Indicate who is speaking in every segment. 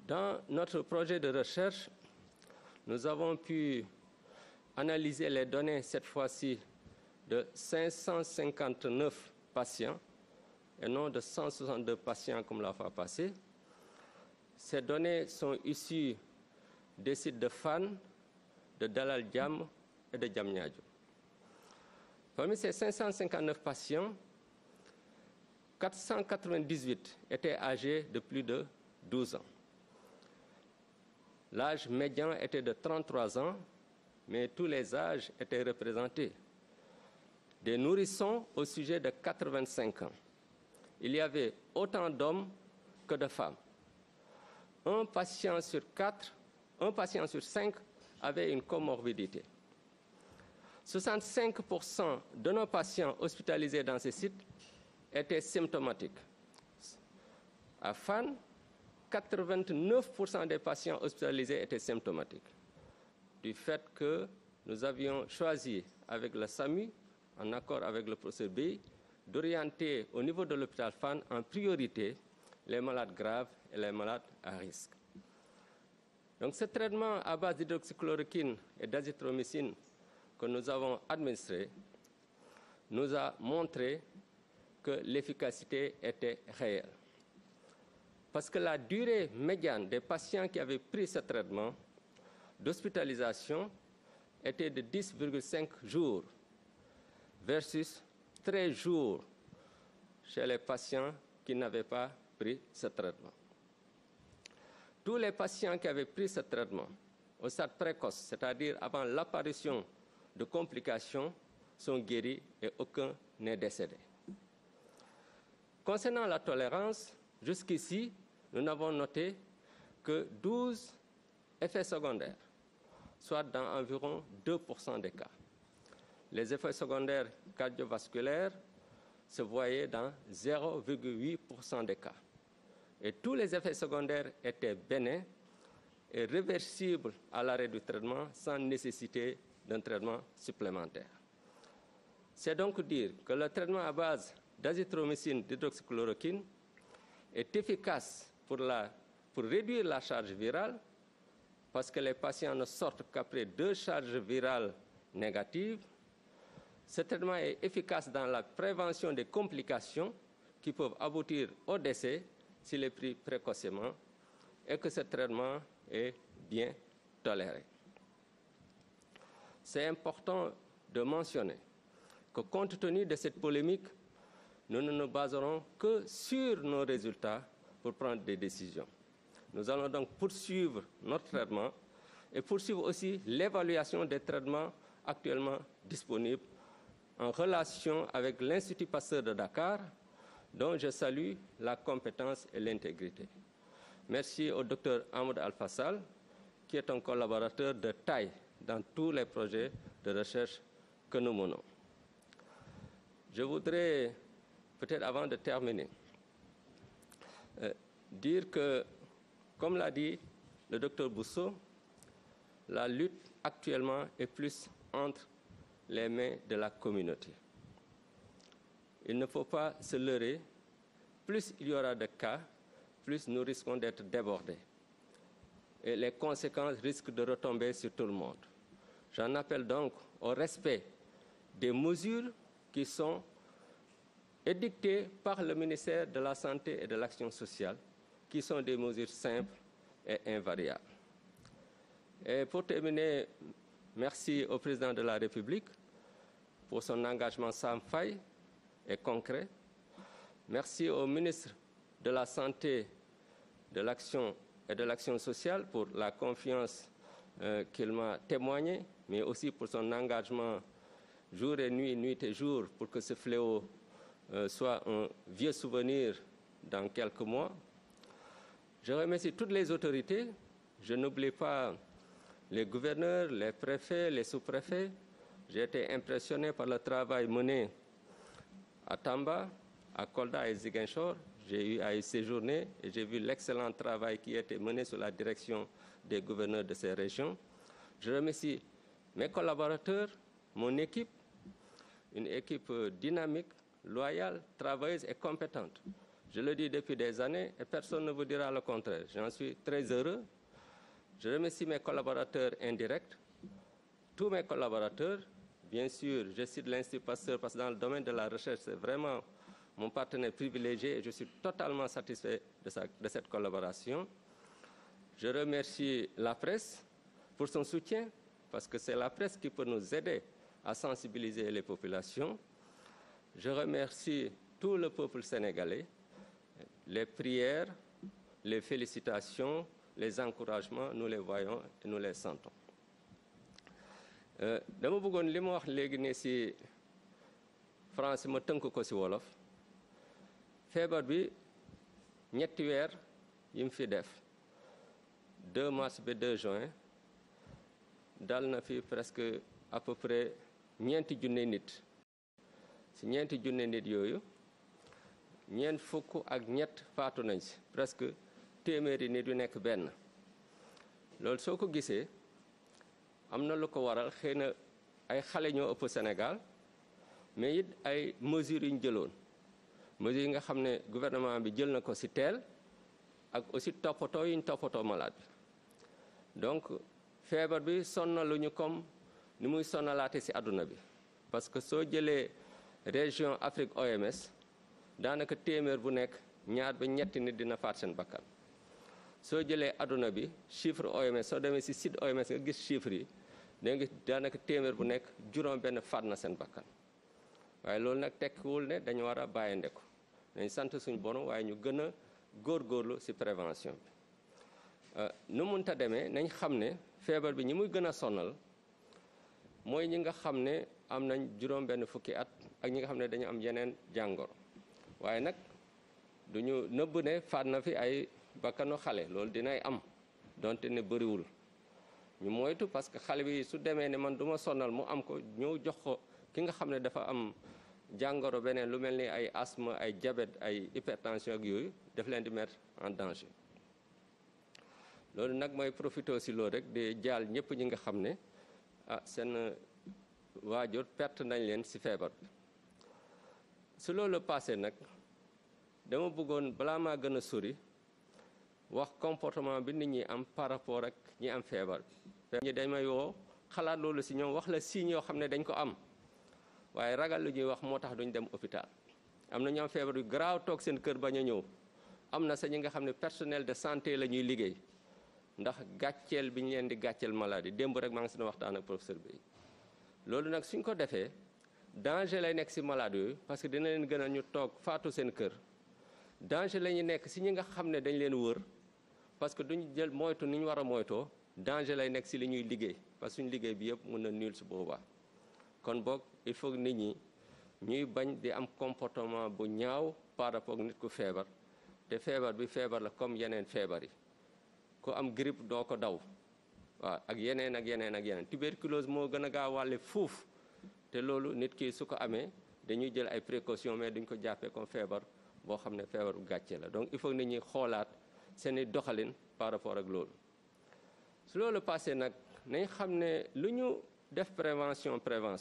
Speaker 1: Dans notre projet de recherche, nous avons pu analyser les données, cette fois-ci, de 559 patients et non de 162 patients comme la fois passée. Ces données sont issues des sites de Fann, de Dalal Jamm et de Diamniadio. Parmi ces 559 patients, 498 étaient âgés de plus de 12 ans. L'âge médian était de 33 ans, mais tous les âges étaient représentés. Des nourrissons au sujet de 85 ans. Il y avait autant d'hommes que de femmes. Un patient sur 5 avait une comorbidité. 65% de nos patients hospitalisés dans ces sites étaient symptomatiques. À Fann, 89% des patients hospitalisés étaient symptomatiques. Du fait que nous avions choisi avec le SAMU, en accord avec le professeur Bey, d'orienter au niveau de l'hôpital Fann en priorité les malades graves et les malades à risque. Donc ce traitement à base d'hydroxychloroquine et d'azithromycine que nous avons administré nous a montré que l'efficacité était réelle. Parce que la durée médiane des patients qui avaient pris ce traitement d'hospitalisation était de 10,5 jours versus 13 jours chez les patients qui n'avaient pas pris ce traitement. Tous les patients qui avaient pris ce traitement au stade précoce, c'est-à-dire avant l'apparition de complications, sont guéris et aucun n'est décédé. Concernant la tolérance, jusqu'ici, nous n'avons noté que 12 effets secondaires, soit dans environ 2% des cas. Les effets secondaires cardiovasculaires se voyaient dans 0,8% des cas. Et tous les effets secondaires étaient bénins et réversibles à l'arrêt du traitement sans nécessité d'un traitement supplémentaire. C'est donc dire que le traitement à base d'azithromycine d'hydroxychloroquine est efficace pour réduire la charge virale parce que les patients ne sortent qu'après 2 charges virales négatives. Ce traitement est efficace dans la prévention des complications qui peuvent aboutir au décès s'il est pris précocement et que ce traitement est bien toléré. C'est important de mentionner que compte tenu de cette polémique, nous ne nous baserons que sur nos résultats pour prendre des décisions. Nous allons donc poursuivre notre traitement et poursuivre aussi l'évaluation des traitements actuellement disponibles en relation avec l'Institut Pasteur de Dakar, dont je salue la compétence et l'intégrité. Merci au Dr Ahmed Al-Fassal, qui est un collaborateur de taille dans tous les projets de recherche que nous menons. Je voudrais, peut-être avant de terminer, dire que, comme l'a dit le Dr Bousso, la lutte actuellement est plus entre les mains de la communauté. Il ne faut pas se leurrer. Plus il y aura de cas, plus nous risquons d'être débordés. Et les conséquences risquent de retomber sur tout le monde. J'en appelle donc au respect des mesures qui sont édictées par le ministère de la Santé et de l'Action sociale, qui sont des mesures simples et invariables. Et pour terminer, merci au président de la République pour son engagement sans faille et concret. Merci au ministre de la Santé, de l'Action et de l'Action sociale pour la confiance qu'il m'a témoignée, mais aussi pour son engagement jour et nuit, nuit et jour, pour que ce fléau soit un vieux souvenir dans quelques mois. Je remercie toutes les autorités. Je n'oublie pas les gouverneurs, les préfets, les sous-préfets. J'ai été impressionné par le travail mené à Tamba, à Kolda et Ziguinchor. J'ai eu à y séjourner et j'ai vu l'excellent travail qui a été mené sous la direction des gouverneurs de ces régions. Je remercie mes collaborateurs, mon équipe, une équipe dynamique, loyale, travailleuse et compétente. Je le dis depuis des années et personne ne vous dira le contraire. J'en suis très heureux. Je remercie mes collaborateurs indirects, tous mes collaborateurs. Bien sûr, je cite l'Institut Pasteur parce que dans le domaine de la recherche, c'est vraiment mon partenaire privilégié et je suis totalement satisfait de cette collaboration. Je remercie la presse pour son soutien parce que c'est la presse qui peut nous aider à sensibiliser les populations. Je remercie tout le peuple sénégalais, les prières, les félicitations, les encouragements, nous les voyons et nous les sentons. dama bëggoon li ma wax léegi ne ci français ma tënk ko ci wolof feebar bi ñetti weer yi mu fi def 2 mars ba 2 juin dal na fi presque à peu près ñeenti junne nit ci ñeenti junne nit yooyu ñeent fukk ak ñett faatu nañ ci presque téeméeri nit yu nekk benn loolu soo ko gisee am na lu ko waral xëy na ay xale ñoo ëpp Sénégal mais it ay mesures yu ñu jëloon mesures yi nga xam ne gouvernement bi jël na ko ci teel ak aussi toppatoo yu ñu toppatoo malade bi donc feebar bi sonnaluñu comme ni muy sonnalaate ci àdduna bi parce que soo jëlee région Afrique OMS daanaka téeméer bu nekk ñaar ba ñetti nit dina faat seen bakkan soo jëlee àdduna bi chiffre OMS soo demee ci site OMS nga gis chiffre yi da nga daanaka téeméer bu nekk juróom benn faat na seen bakkan waaye loolu nag tekkiwul ne dañu war a bàyyinde ko dañ sant suñu borom waaye ñu gën a góorgóorlu ci prévention bi nu munta demee nañ xam ne feebar bi ñi muy gën a sonal mooy ñi nga xam ne am nañ juróom benn fukki at ak ñi nga xam ne dañu am yeneen jàngoro waaye nag duñu nëbb ne faat na fi ay bakkanu xale loolu dinay am donte ne bëriwul ñu moytu parce que xale bi su demee ne man duma sonal mu am ko ñëw jox ko ki nga xam ne dafa am jàngoro beneen lu mel ni ay asthme ay diabète ay hypertension ak yooyu daf leen di mettre en danger loolu nag mooy profité ci loolu rek di jaal ñëpp ñi nga xam ne seen waajur perte nañ leen ci feebar bi su loolu passé nag dama bëggoon balaa maa gën a sori wax comportement bi nit ñi am par rapport ak ñi am feebar bi ñi dañ may woo xalaat loolu ci ñoom wax la signes yoo xam ne dañ ko am waaye ragal lu ñuy wax moo tax duñ dem hôpital am na ñu am feebar yu garaaw toog seen kër bañ a ñëw am na sa ñi nga xam ne personnel de santé la ñuy liggéey ndax gàcceel bi ñu leen di gàcceel maladie démb rek maa ngi si waxtaan ak professeur bi loolu nag suñ ko defee danger lay nekk ci malade yooyu parce que dina leen gën a ñu toog faatu seen kër danger la ñu nekk ci ñi nga xam ne dañ leen wër parce que duñu jël moytu ni ñu war a moytoo danger lay nekk ci li ñuy liggéey parce que suñu liggéey bi yëpp mën na nul ci boobaa kon boog il faut que nit ñi ñuy bañ di am comportement bu ñaaw par rapport ak nit ku feebar te feebar bi feebar la comme yeneen feebar yi ku am grippe doo ko daw waaw ak yeneen ak yeneen ak yeneen tuberculose moo gën a gaaw wàlle fuuf te loolu nit ki su ko amee dañuy jël ay précautions mais duñ ko jàppee comme feebar boo xam ne feebar bu gàcce la donc il faut que nit ñi xoolaat seeni doxalin par rapport ak loolu su loolu passé nag nañ xam ne lu ñu def prévention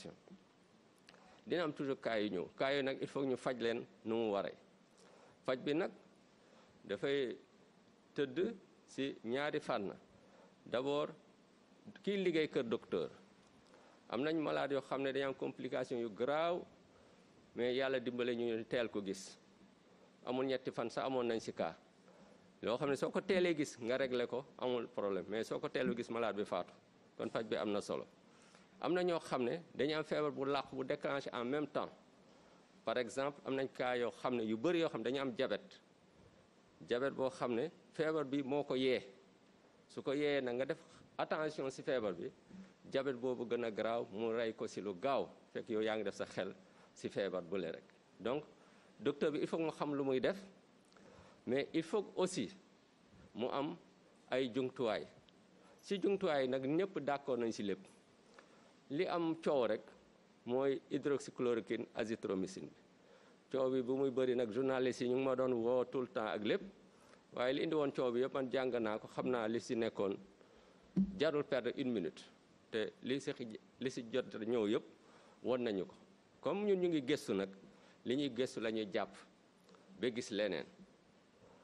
Speaker 1: dina am toujours cas yu ñëw cas yu nag il faut que ñu faj leen nu mu waree faj bi nag dafay tëdd ci ñaari fànn d'abord kiy liggéey kër docteur am nañ malade yoo xam ne dañu am complication yu graaw mais yàlla dimbale ñu teel ko gis amul ñetti fan sax amoon nañ ci cas loo xam ne soo ko teelee gis nga régler ko amul problème mais soo ko teelu gis malade bi faatu kon faj bi am na solo am na ñoo xam ne dañu am feebar bu làqu bu déclenché en même temps par exemple am nañ cas yoo xam ne yu bëri yoo xam ne dañu am diabète boo xam ne feebar bi moo ko yee su ko yee na nga def attention ci feebar bi diabète boobu gën a garaaw mu rey ko ci lu gaaw fekk yow yaa ngi def sa xel ci feebar bu le rek donc docteur bi il faut mu xam lu muy def mais il faut aussi mu am ay jumtuwaay ci jumtuwaay nag ñëpp d'accord nañ ci lépp li am coow rek mooy hydroxychloroquine azithromycine bi coow bi bu muy bëri nag journaliste yi ñu ngi ma doon woo tout le temps ak lépp waaye li indi woon coow bi yëpp man jàng naa ko xam naa li ci nekkoon jarul perdre 1 minute te li ci jot ñëw yëpp won nañu ko comme ñun ñu ngi gëstu nag li ñuy gëstu la ñuy jàpp ba gis leneen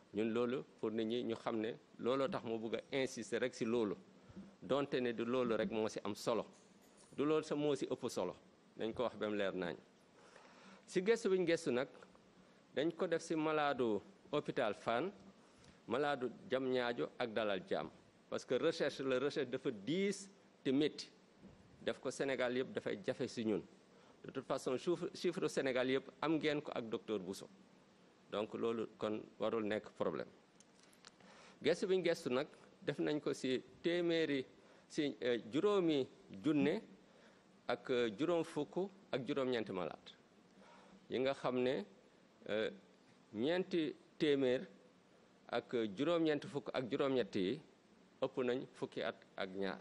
Speaker 1: ñun loolu pour nit ñi ñu xam ne looloo tax mu bëgg a insister rek ci loolu donte ne du loolu rek moo ci am solo du loolu sa moo ci ëpp solo dañ ko wax ba mu leer nañ ci gëstu bi ñu gëstu nag dañ ko def ci maladu hôpital Fann maladu Diamniadio ak Dalal Jàmm parce que recherche dafa diis te métti def ko Sénégal yëpp dafay jafe ci ñun de toute façon chiffre Sénégal yëpp am ngeen ko ak docteur Bousso donc loolu kon warul nekk problème gëstu bi ñu gëstu nag def nañ ko ci téeméeri ci juróomi junne ak juróom fukk ak juróom-ñeenti malade yi nga xam ne ñeenti téeméer ak juróom-ñeenti fukk ak juróom-ñetti yi ëpp nañ fukki at ak ñaar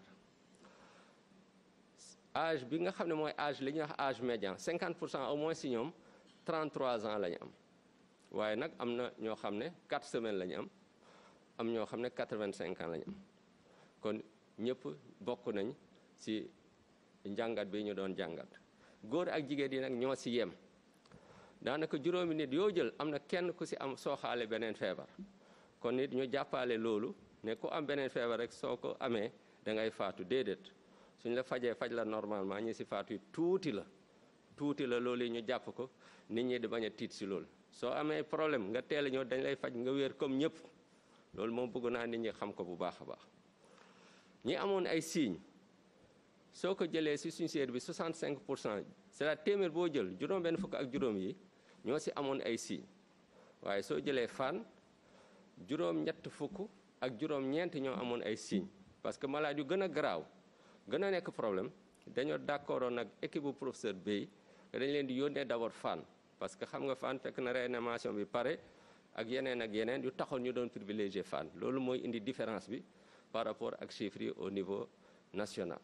Speaker 1: âge bi nga xam ne mooy âge li ñuy wax âge médian 50% au moins ci ñoom 33 ans la ñu am waaye nag am na ñoo xam ne 4 semaines la ñu am ñoo xam ne 85 ans la ñu am kon ñëpp bokk nañ ci njàngat bi ñu doon jàngat góor ak jigéen yi nag ñoo ci yem daanaka juróomi nit yoo jël am na kenn ku ci am sooxaale beneen feebar kon nit ñu jàppale loolu ne ku am beneen feebar rek soo ko amee da ngay faatu déedéet suñ la fajee faj la normalement ñi ci faatu yi tuuti la loolu yi ñu jàpp ko nit ñi di bañ a tiit ci loolu soo amee problème nga teel a ñëw dañ lay faj nga wér comme ñëpp loolu moom bëgg naa nit ñi xam ko bu baax a baax ñi amoon ay signes soo ko jëlee ci suñu série bi 65% c'est-à-dire téeméer boo jël juróom-benn fukk ak juróom yi ñoo ci amoon ay signes waaye soo jëlee Fann juróom-ñett fukk ak juróom-ñeent ñoo amoon ay signes parce que malade yu gën a garaaw gën a nekk problème dañoo d'accordoon nag équipe bu professeur Bey dañ leen di yónnee d'abord Fann parce que xam nga Fann fekk na réanimation bi pare ak yeneen yu taxoon ñu doon privilégier Fann loolu mooy indi différence bi par rapport ak chiffres yi au niveau national.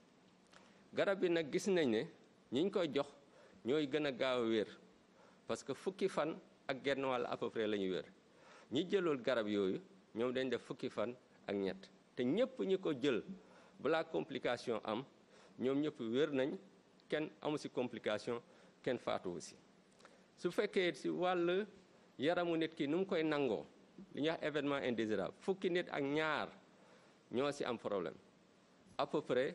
Speaker 1: garab bi nag gis nañ ne ñi ñu koy jox ñooy gën a gaaw a wér parce que fukki fan ak genn wàll à peu près la ñu wér ñi jëlul garab yooyu ñoom dañ def fukki fan ak ñett te ñëpp ñi ko jël balaa complication am ñoom ñëpp wér nañ kenn amu ci complication kenn faatuwu ci su fekkee ci wàll yaramu nit ki nu mu koy nangoo li ñuy wax événement indésirable fukki nit ak ñaar ñoo ci am problème à peu près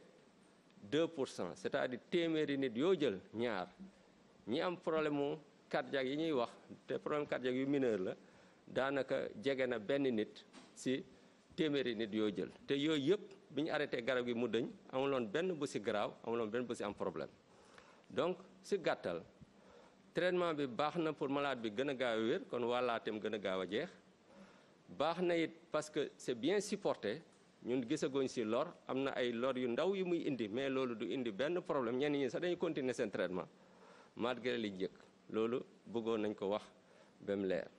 Speaker 1: 2%, c'est-à-dire téeméeri nit yoo jël ñaar ñi am problème mu cardiaque yi ñuy wax te problème cardiaque yu mineur la daanaka jege na benn nit ci téeméeri nit yoo jël te yooyu yëpp bi ñu arrêté garab gi mu dëñ amuloon benn bu ci garaaw amuloon benn bu ci am problème donc ci gàttal traitement bi baax na pour malade bi gën a gaaw a wér kon wàllaateem gën a gaaw a jeex baax na it parce que c'est bien supporté ñun gisaguñ ci lor am na ay lor yu ndaw yu muy indi mais loolu du indi benn problème ñenn ñi sax dañuy continuer seen traitement malgré li njëkk loolu bëggoon nañ ko wax ba mu leer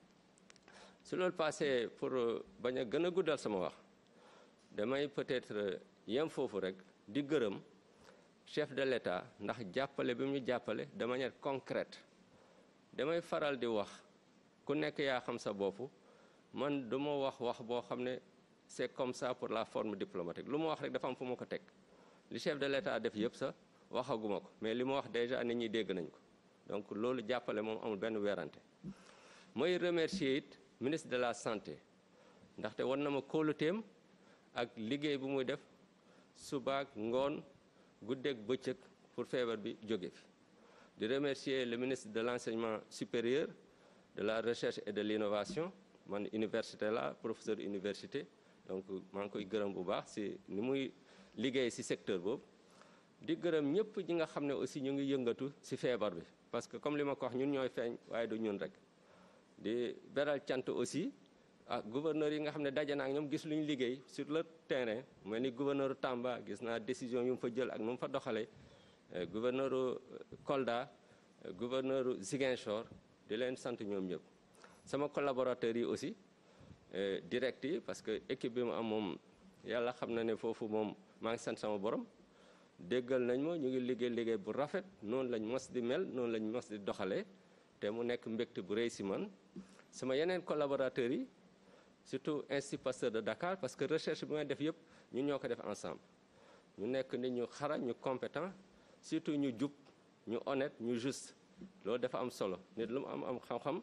Speaker 1: su loolu passé pour bañ a gën a guddal sama wax damay peut-être yem foofu rek di gërëm chef de l'État ndax jàppale bi mu ñu jàppale de manière concrète damay faral di wax ku nekk yaa xam sa bopp man du ma wax boo xam ne c'est comme ça pour la forme diplomatique lu ma wax rek dafa am fu ma ko teg li chef de l'État def yëpp sax waxaguma ko mais li ma wax déjà nit ñi dégg nañ ko donc loolu jàppale moom amul benn werante mooy remercier it ministre de la santé ndaxte war na ma kóoluteem ak liggéey bu muy def subaak ngoon guddeeg bëccëg pour feebar bi jóge fi di remercier le ministre de l'enseignement supérieur de la recherche et de l'innovation man université la professeur université donc maa ngi koy gërëm bu baax ci ni muy liggéey ci secteur boobu di gërëm ñëpp ñi nga xam ne aussi ñu ngi yëngatu ci feebar bi parce que comme li ma ko wax ñun ñooy feeñ waaye du ñun rek di beral cant aussi ak gouverneur yi nga xam ne daje naa ak ñoom gis lu ñu liggéey sur le terrain mel ni gouverneur Tamba gis naa décision yu mu fa jël ak nu mu fa doxalee gouverneur Kolda gouverneur Ziguinchor di leen sant ñoom ñëpp sama collaborateurs yi aussi direct yi parce que équipe bi mu am moom yàlla xam na ne foofu moom maa ngi sant sama borom déggal nañ ma ñu ngi liggéey bu rafet noonu lañ mos di mel noonu lañ mos di doxalee te mu nekk mbégte bu rëy si man sama yeneen collaborateurs yi surtout Institut Pasteur de Dakar parce que recherche bi may def yëpp ñun ñoo ko def ensemble ñu nekk nit ñu xarañ ñu compétent surtout ñu jub ñu honnête ñu juste loolu dafa am solo nit lu mu am xam-xam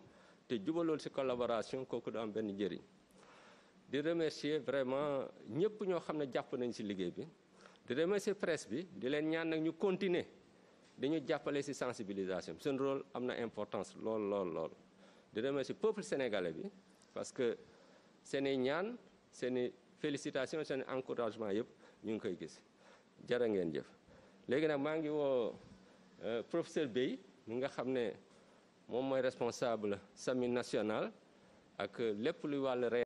Speaker 1: te jubalool ci collaboration kooku du am benn njëriñ di remercier vraiment ñëpp ñoo xam ne jàpp nañ ci liggéey bi di remercier presse bi di leen ñaan nag ñu continuer dañu jàppale ci sensibilisation seen rôle am na importance lool di remercier peuple sénégalais bi parce que seeni ñaan seeni félicitations seeni encouragement yëpp ñu ngi koy gis jërë ngeen jëf léegi nag maa ngi woo professeur Bey mi nga xam ne moom mooy responsable SAMU national ak lépp luy wàllu